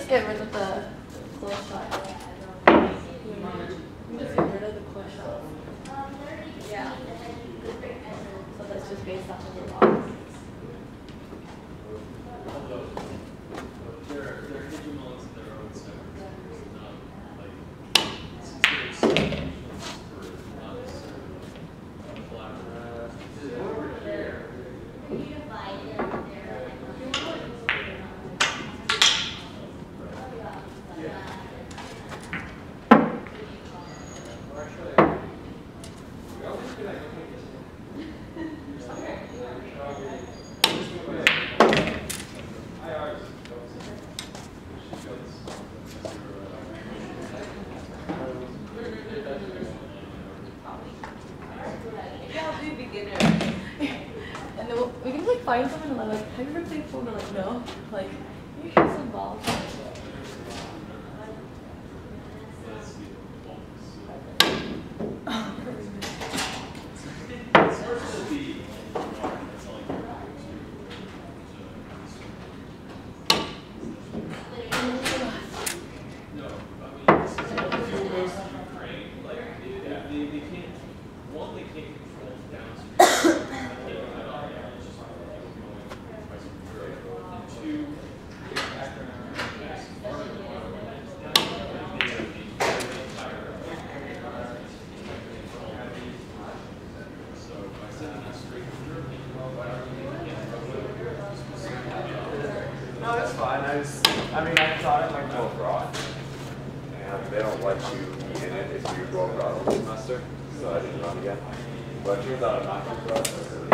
just get rid of the close shot. We just get rid of the close shot. Yeah. So that's just based off of the law. They're hegemons in their own sectors. It's not like since there's not necessarily collaborative. Over here. And then we can like find someone and like, have you ever played pool? And they're like, no. Like, you hit some balls. No, that's fine. I mean, I thought it might go abroad. And they don't let you be in it if you go abroad over the semester. So I didn't run again. But it turns out I'm not going abroad.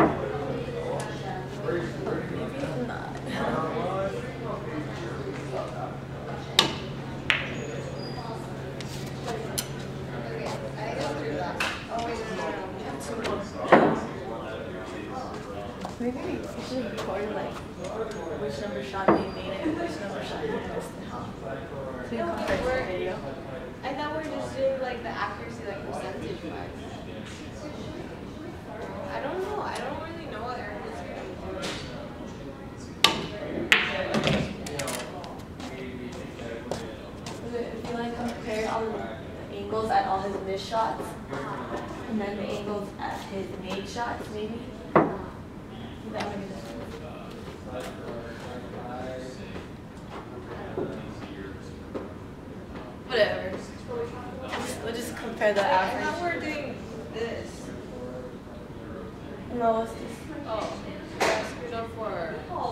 Maybe we should record like which number shot they made it and which number shot they missed and how. So you compare the video. I thought we were just doing like the accuracy, like percentage wise. I don't know. I don't really know what Aaron is going to do. If you like compare all the angles at all his missed shots and then the angles at his made shots, maybe. That would be the whatever. We'll just compare the average. I thought we're doing this. No, it's just. Oh, I screwed up for.